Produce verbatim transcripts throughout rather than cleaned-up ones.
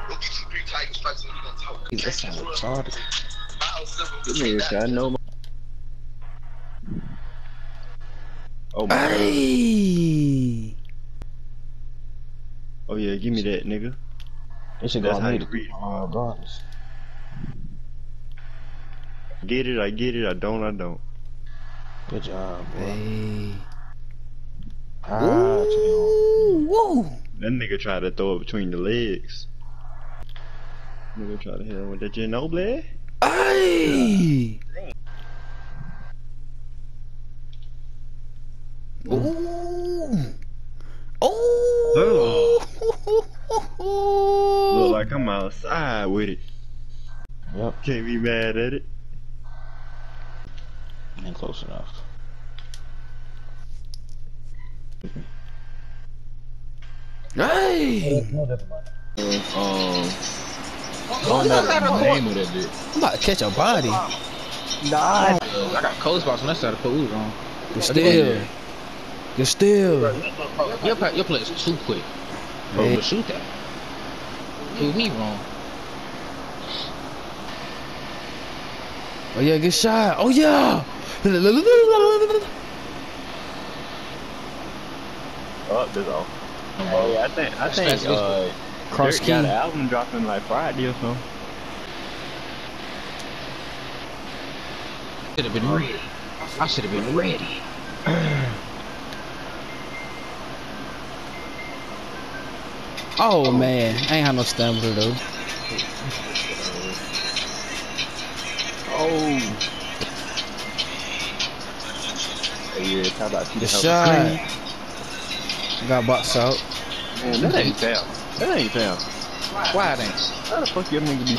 That sound retarded. This nigga said, I know my. Oh my Hey. god. Oh yeah, give me that, nigga. This should go That's on how me you to read it. uh, regardless. Get it, I get it, I don't, I don't. Good job, boy. Hey. Ah, Ooh, whoa. That nigga tried to throw it between the legs. Nigga try to hit him with that Ginobili. Hey. Ooh. Ooh. Ooh. Look like I'm outside with it. Yep. Can't be mad at it. Ain't close enough. Hey. No, never mind. Um, Don't know the name of that bitch. I'm about to catch a body. Nah. I got cold spots on that side of the pool wrong. You're still. You're still. Your play, your play is too quick. Bro, Hey. but shoot that. Prove me wrong. Oh yeah, good shot. Oh yeah. oh, this off. Hey, I think, I think, uh, Cross Dirk key. got an album dropping like Friday or something. Should have been ready. I should have been ready. Oh man, I ain't had no stamina though. Oh. Hey, yeah, how about you The to help shot. me? Got boxed out. Man, that ain't foul. That ain't foul. Why it ain't? How the fuck your nigga be?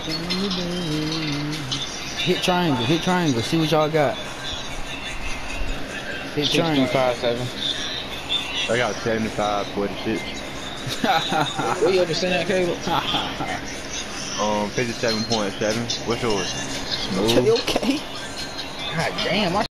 Hit triangle. Hit triangle. See what y'all got. Hit triangle. five seven. I got seventy-five, forty-six. Where you ever seen that cable? Um, fifty-seven point seven. What's yours? Okay, okay. God damn, I